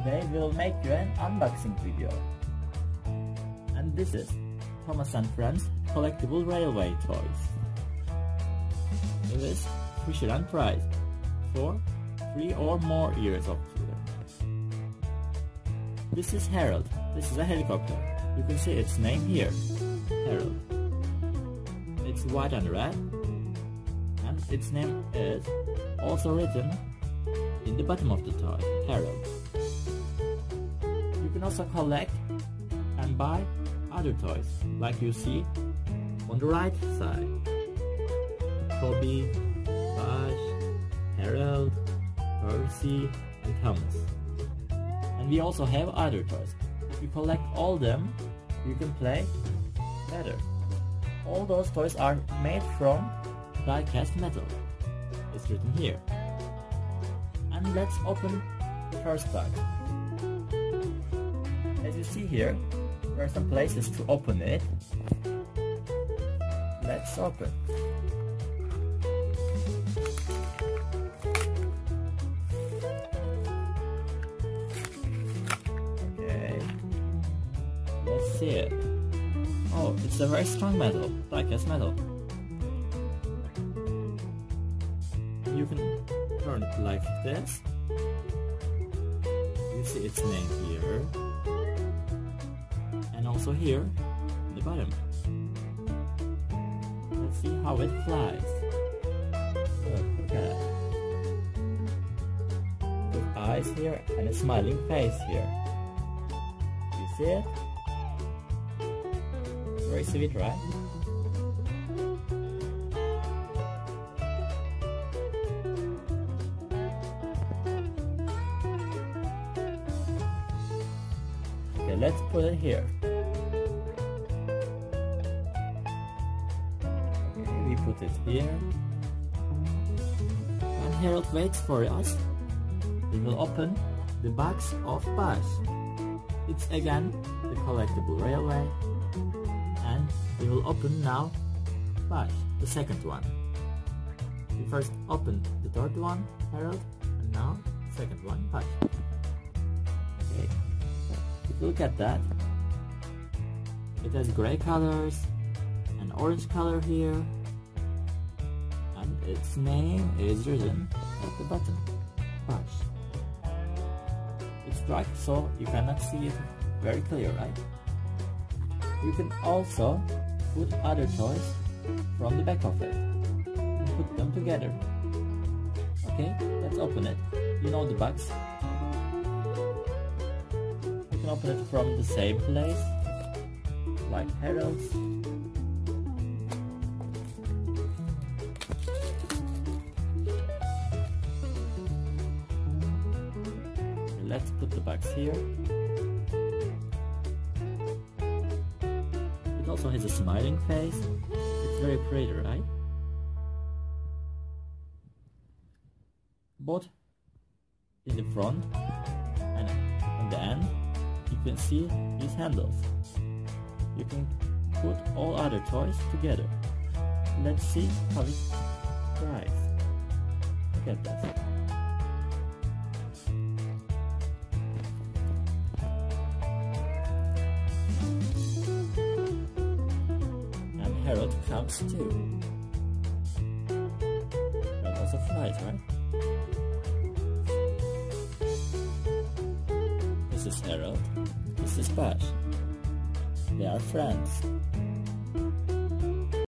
Today we'll make you an unboxing video. And this is Thomas and Friends collectible railway toys. It is Fisher and Price for 3 or more years of children. This is Harold. This is a helicopter. You can see its name here, Harold. It's white and red, and its name is also written in the bottom of the toy, Harold. You can also collect and buy other toys, like you see on the right side. Toby, Bash, Harold, Percy, and Thomas. And we also have other toys. If you collect all them, you can play better. All those toys are made from die-cast metal. It's written here. And let's open the first box. As you see here, there are some places to open it. Let's open. Okay. Let's see it. Oh, it's a very strong metal, die-cast metal. You can turn it like this. You see its name here. And also here, in the bottom. Let's see how it flies. Look at that. With eyes here and a smiling face here. You see it? Very sweet, right? Okay, let's put it here. Okay, we put it here. And Harold waits for us. We will open the box of Bash. It's again the collectible railway. And we will open now Bash, the second one. We first opened the third one, Harold, and now the second one, Bash. Okay. If you look at that, it has gray colors, an orange color here, and its name is written at the bottom, Bash. It's dark, so you cannot see it very clear, right? You can also put other toys from the back of it and put them together. Okay, let's open it. You know the box. You can open it from the same place, like Harold's. Okay, let's put the box here. It also has a smiling face. It's very pretty, right? Both in the front and in the end, you can see these handles. You can put all other toys together. Let's see how it flies. Look at that. Harold counts too. Harold also flies, right? This is Harold. This is Bash. They are friends.